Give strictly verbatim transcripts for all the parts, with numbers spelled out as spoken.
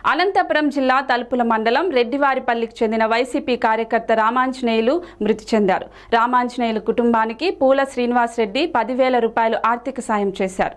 అనంతపురం జిల్లా తలుపుల మండలం రెడ్డివారిపల్లికి చెందిన వైసీపీ కార్యకర్త రామాంజనేయులు మృతి చెందారు. రామాంజనేయులు కుటుంబానికి పూల శ్రీనివాస్ రెడ్డి పదివేల రూపాయలు ఆర్థిక సాయం చేశారు.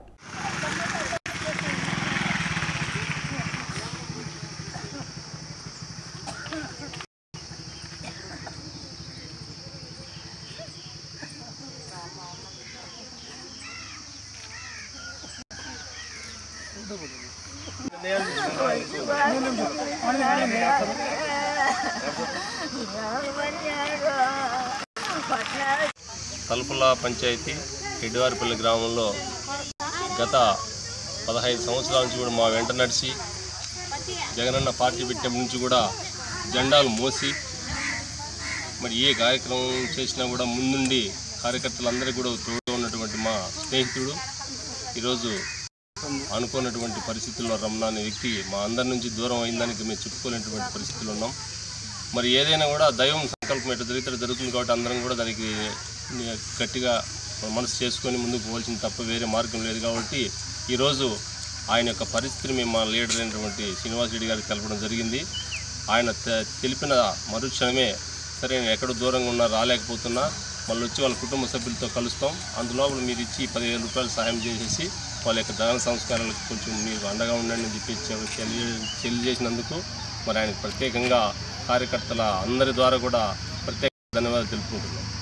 తలుపుల పంచాయతీ రెడ్డివారిపల్లి గ్రామంలో గత పదహైదు సంవత్సరాల నుంచి కూడా మా వెంట నడిచి జగనన్న పార్టీ పెట్టినప్పటి నుంచి కూడా జెండాలు మోసి మరి ఏ కార్యక్రమం చేసినా కూడా ముందుండి కార్యకర్తలందరికీ కూడా తోడుగా ఉన్నటువంటి మా స్నేహితుడు ఈరోజు అనుకున్నటువంటి పరిస్థితుల్లో రమణ అనే వ్యక్తి మా అందరి నుంచి దూరం అయిందానికి మేము చెప్పుకోలేనటువంటి పరిస్థితులు ఉన్నాం. మరి ఏదైనా కూడా దైవం సంకల్పం ఎట్లా జరిగితే జరుగుతుంది కాబట్టి అందరం కూడా దానికి గట్టిగా మనసు చేసుకొని ముందుకు పోవాల్సింది తప్ప వేరే మార్గం లేదు. కాబట్టి ఈరోజు ఆయన యొక్క పరిస్థితిని మేము మా లీడర్ అయినటువంటి శ్రీనివాస్ రెడ్డి గారికి తెలపడం జరిగింది. ఆయన తెలిపిన మరుక్షణమే సరే నేను ఎక్కడ దూరంగా ఉన్నా రాలేకపోతున్నా మళ్ళీ వచ్చి వాళ్ళ కుటుంబ సభ్యులతో కలుస్తాం, అందులో మీరు ఇచ్చి పదివేల రూపాయలు సహాయం చేసేసి వాళ్ళ యొక్క దహన సంస్కారాలకు కొంచెం మీరు అండగా ఉండండి అని చెప్పి తెలియజేసినందుకు మరి ఆయనకు ప్రత్యేకంగా కార్యకర్తల అందరి ద్వారా కూడా ప్రత్యేక ధన్యవాదాలు తెలుపుకుంటున్నాం.